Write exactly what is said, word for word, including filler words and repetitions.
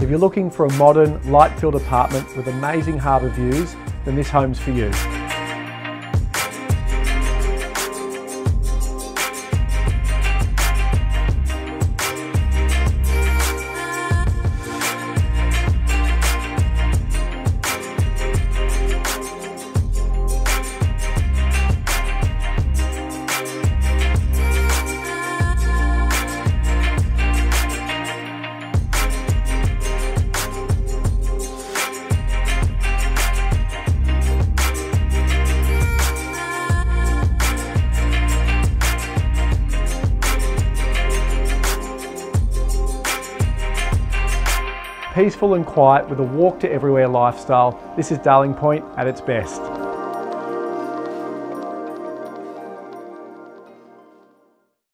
If you're looking for a modern, light-filled apartment with amazing harbour views, then this home's for you. Peaceful and quiet with a walk to everywhere lifestyle, this is Darling Point at its best.